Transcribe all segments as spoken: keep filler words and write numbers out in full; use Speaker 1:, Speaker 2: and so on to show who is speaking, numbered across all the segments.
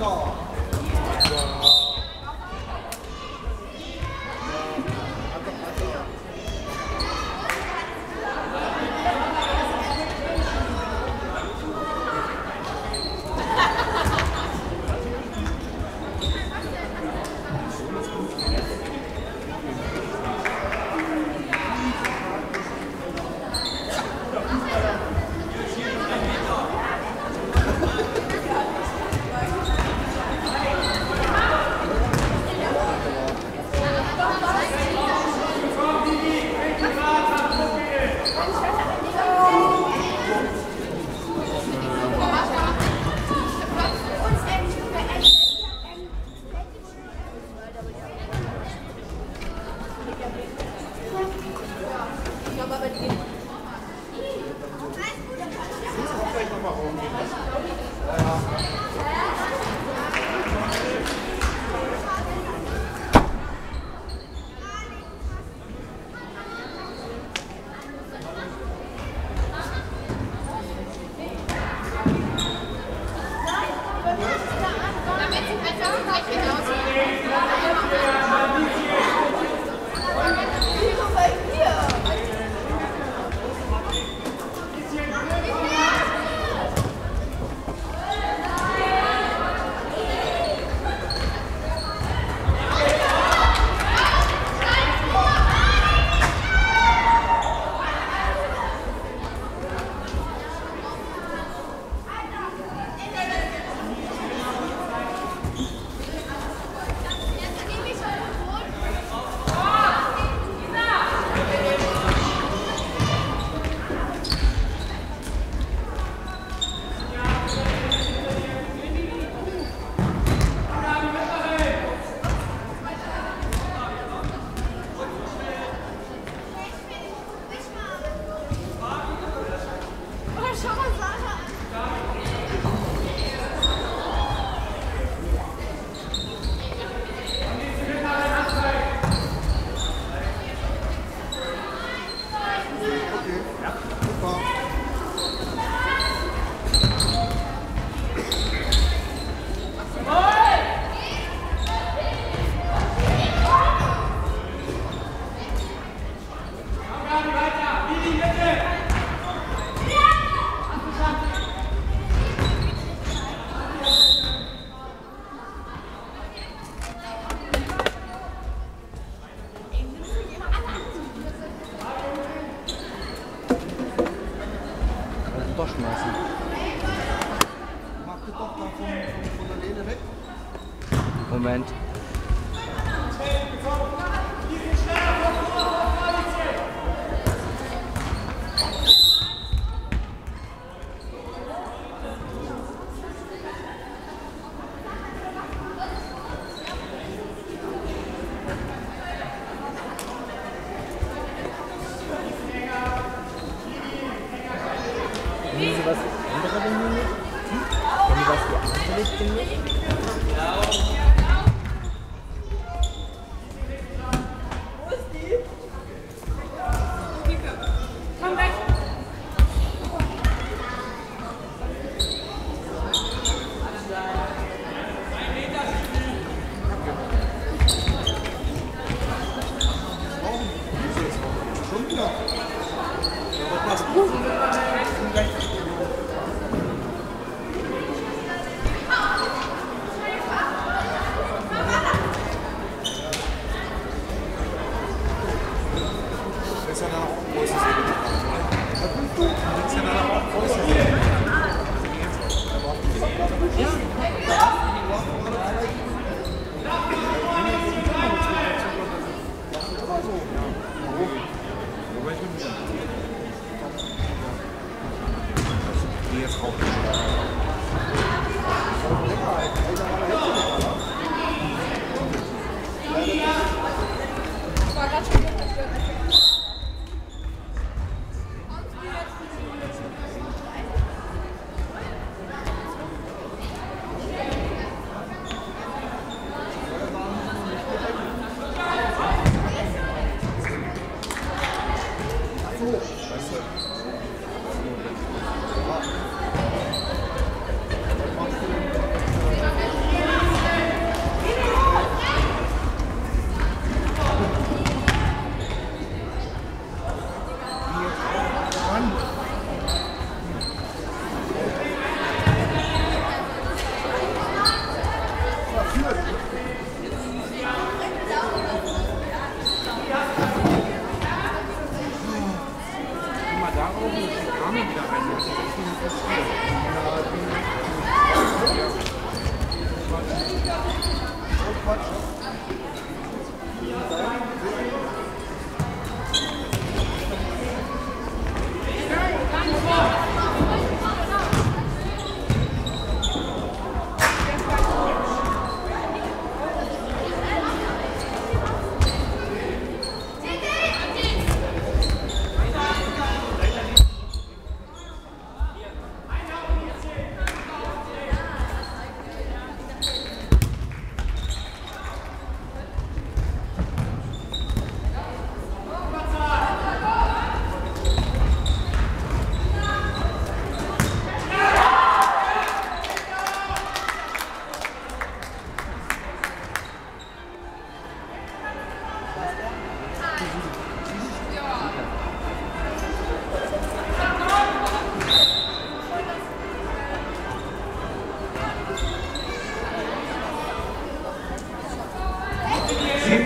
Speaker 1: Schmeißen.
Speaker 2: Mach die doch da von, von der Lehne weg.
Speaker 1: Moment. Nehmen Sie was anderes denn mit? Haben Sie was anderes denn mit?
Speaker 3: Wo ist die? Komm weg!
Speaker 2: Schon wieder. Aber passt gut. Ist ja dann auch großes Was willst du? Ist ja dann auch großes die jetzt auch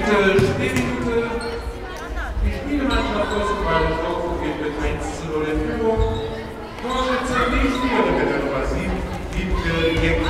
Speaker 4: Neunte Spielminute. Die Spielmannschaft Fürstenwalde Staufen geht mit eins zu null in Führung. Torschütze die Spielerin mit der Nummer sieben, Wiebke Jeck.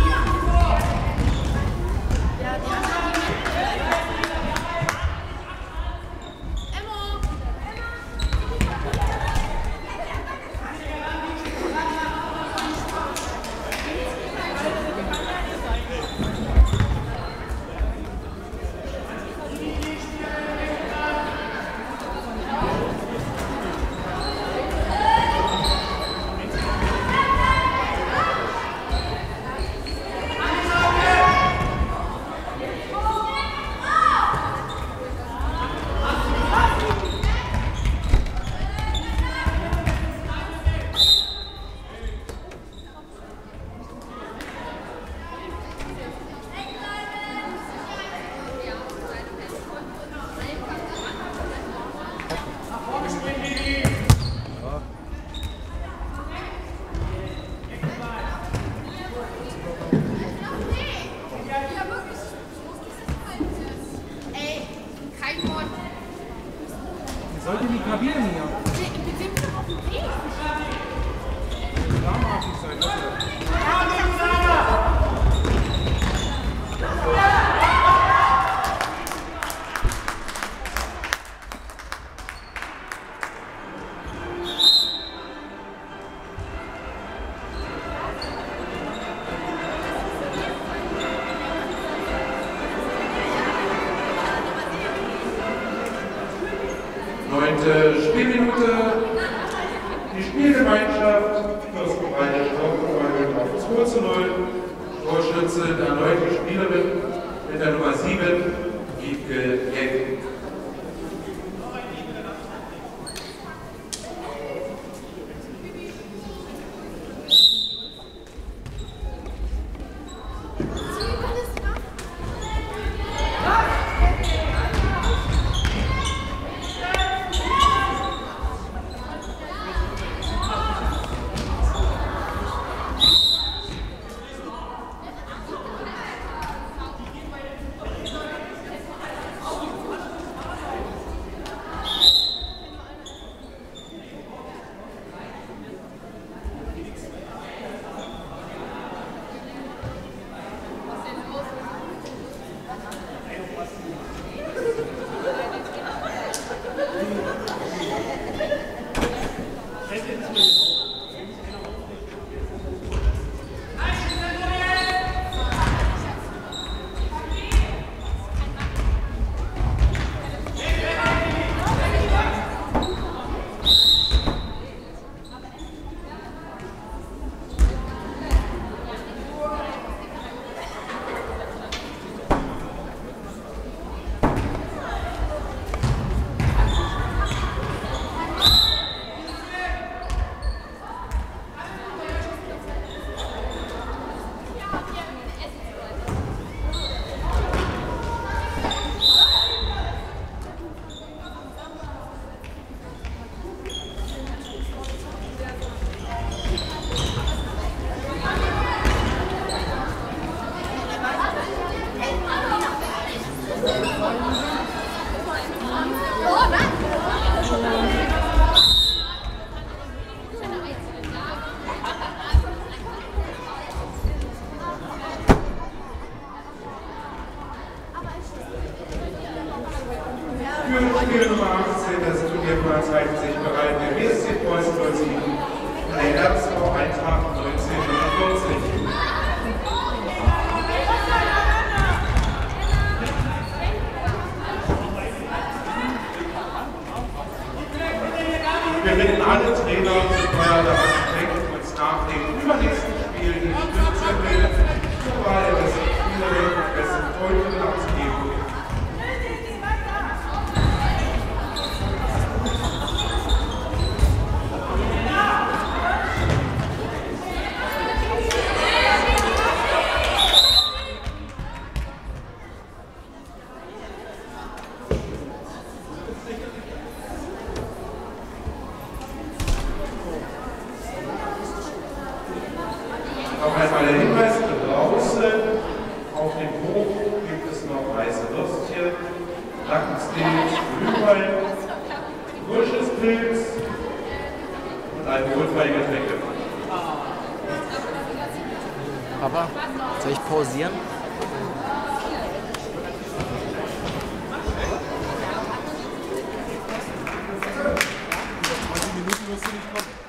Speaker 2: Sollte die Kabine hier?
Speaker 3: Wir sind doch auf dem Weg.
Speaker 2: Da mag ich sein, oder?
Speaker 4: Neunte Spielminute. Die Spielgemeinschaft Fürstenwalde Staufen auf zwei zu null. Torschütze erneut die Spielerin mit der Nummer sieben, Wiebke Jeck. Für Spiel Nummer achtzehn, das Turnierplan zeigt sich bereit der W S C Preußen null sieben und der R S V Eintracht neunzehnhundertvierzig. Wir bitten alle Trainer und Feuer daran strengen, uns nach dem übernächsten Spiel die Stütze bilden, zur Wahl der besten Spielerin und besten Freundin abzugeben. Noch einmal der Hinweis, draußen auf dem Hof gibt es noch weiße Würstchen Nackensteaks, Glühwein, Murschelspilz und alkoholfreie Getränke.
Speaker 1: Papa, soll ich pausieren?
Speaker 2: zwanzig Minuten wirst du nicht kommen.